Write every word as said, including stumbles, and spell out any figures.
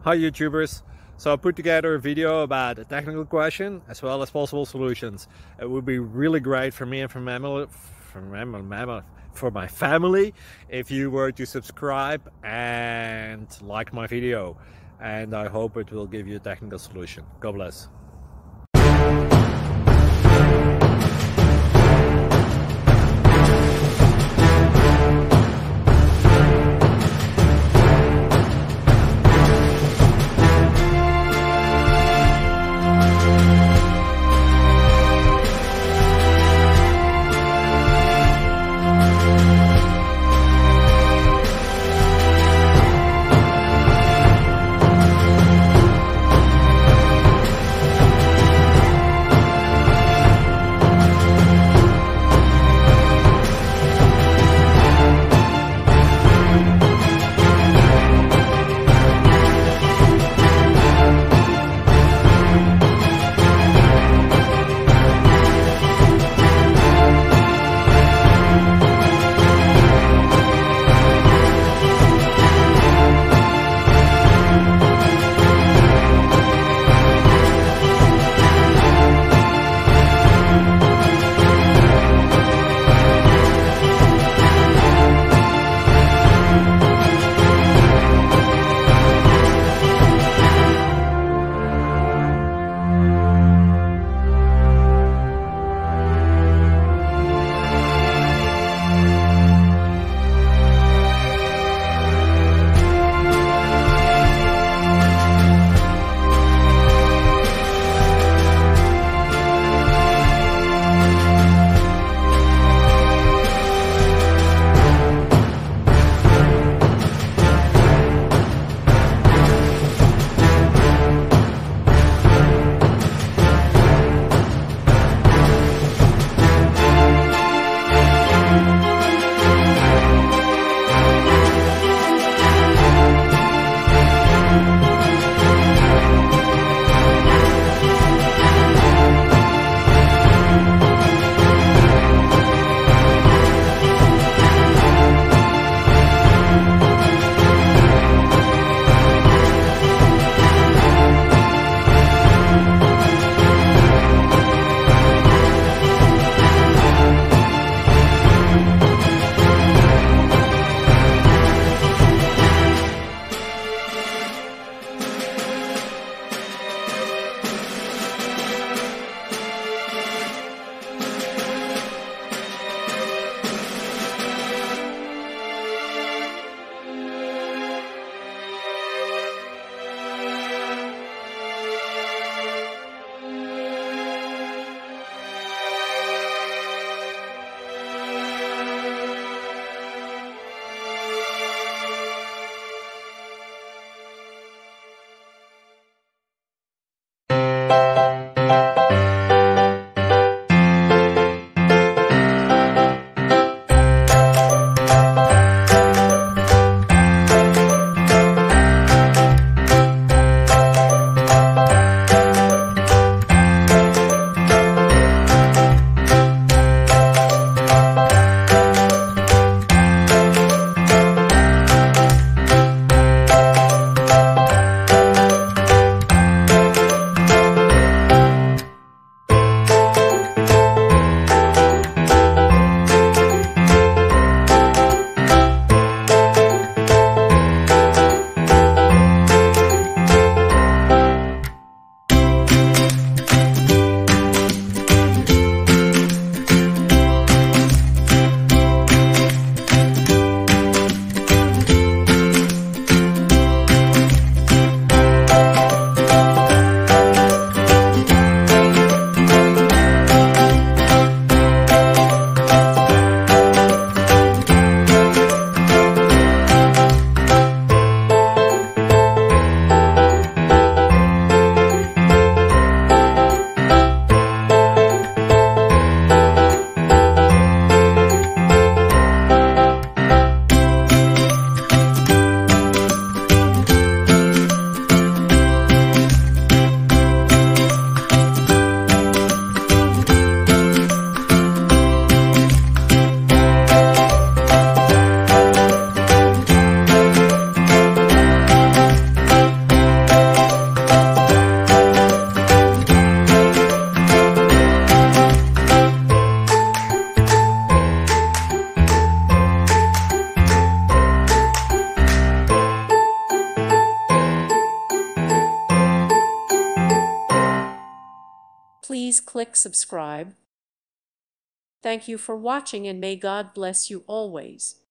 Hi YouTubers. So I put together a video about a technical question as well as possible solutions. It would be really great for me and for mammal, for, mammal, mammal, for my family if you were to subscribe and like my video. And I hope it will give you a technical solution. God bless. Please click subscribe. Thank you for watching, and may God bless you always.